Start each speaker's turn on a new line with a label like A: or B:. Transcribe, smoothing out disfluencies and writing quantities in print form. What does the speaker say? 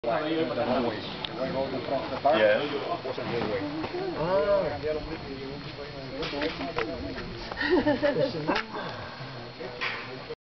A: Always. The way it goes in front of the bar.
B: Yeah.
A: What's it the other way?
C: Ah.